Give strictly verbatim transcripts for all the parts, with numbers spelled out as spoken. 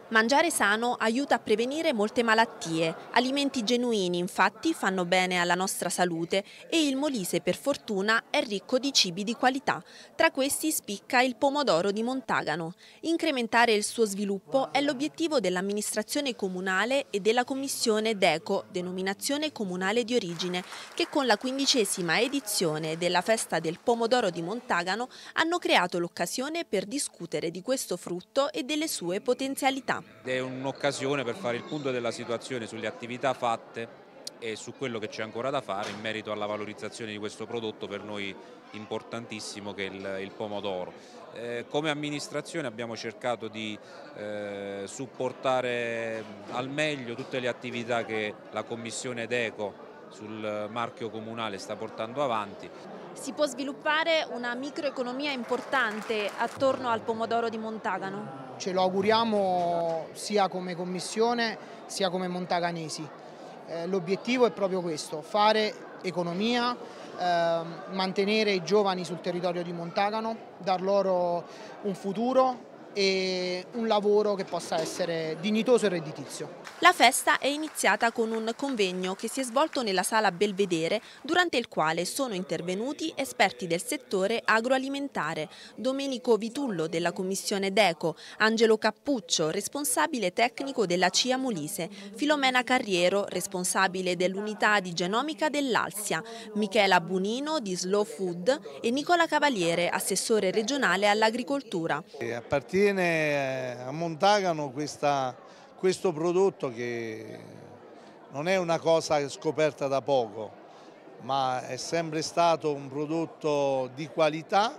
Mangiare sano aiuta a prevenire molte malattie. Alimenti genuini, infatti, fanno bene alla nostra salute e il Molise, per fortuna, è ricco di cibi di qualità. Tra questi spicca il pomodoro di Montagano. Incrementare il suo sviluppo è l'obiettivo dell'amministrazione comunale e della commissione DECO, denominazione comunale di origine, che con la quindicesima edizione della festa del pomodoro di Montagano hanno creato l'occasione per discutere di questo frutto e delle sue potenzialità. È un'occasione per fare il punto della situazione sulle attività fatte e su quello che c'è ancora da fare in merito alla valorizzazione di questo prodotto per noi importantissimo che è il, il pomodoro. Eh, come amministrazione abbiamo cercato di eh, supportare al meglio tutte le attività che la Commissione DECO sul marchio comunale sta portando avanti. Si può sviluppare una microeconomia importante attorno al pomodoro di Montagano? Ce lo auguriamo sia come commissione sia come montaganesi. Eh, l'obiettivo è proprio questo, fare economia, eh, mantenere i giovani sul territorio di Montagano, dar loro un futuro e un lavoro che possa essere dignitoso e redditizio. La festa è iniziata con un convegno che si è svolto nella sala Belvedere, durante il quale sono intervenuti esperti del settore agroalimentare: Domenico Vitullo della commissione DECO, Angelo Cappuccio, responsabile tecnico della C I A Molise, Filomena Carriero, responsabile dell'unità di genomica dell'Alsia, Michela Bunino di Slow Food e Nicola Cavaliere, assessore regionale all'agricoltura. Appartiene a Montagano questa, questo prodotto che non è una cosa scoperta da poco, ma è sempre stato un prodotto di qualità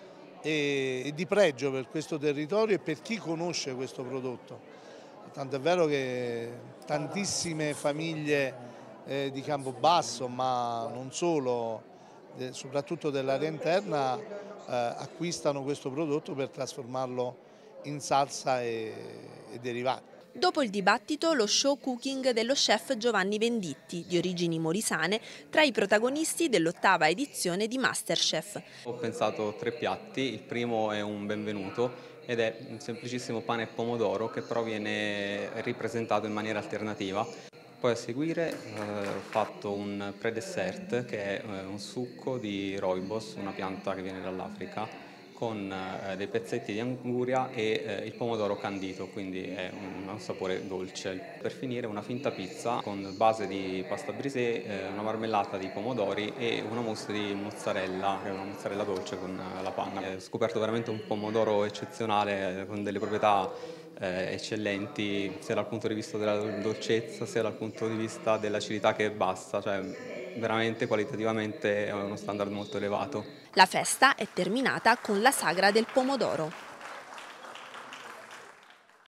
e di pregio per questo territorio e per chi conosce questo prodotto. Tanto è vero che tantissime famiglie eh, di Campobasso, ma non solo, eh, soprattutto dell'area interna, eh, acquistano questo prodotto per trasformarlo in salsa e, e derivati. Dopo il dibattito, lo show cooking dello chef Giovanni Venditti, di origini molisane, tra i protagonisti dell'ottava edizione di Masterchef. Ho pensato tre piatti: il primo è un benvenuto ed è un semplicissimo pane e pomodoro che però viene ripresentato in maniera alternativa. Poi a seguire eh, ho fatto un pre-dessert che è eh, un succo di rooibos, una pianta che viene dall'Africa, con eh, dei pezzetti di anguria e eh, il pomodoro candito, quindi è un, un sapore dolce. Per finire una finta pizza con base di pasta brisée, eh, una marmellata di pomodori e una mousse di mozzarella, che è una mozzarella dolce con eh, la panna. Ho scoperto veramente un pomodoro eccezionale, eh, con delle proprietà eh, eccellenti sia dal punto di vista della dolcezza sia dal punto di vista dell'acidità che è bassa, cioè veramente qualitativamente è uno standard molto elevato. La festa è terminata con la sagra del pomodoro.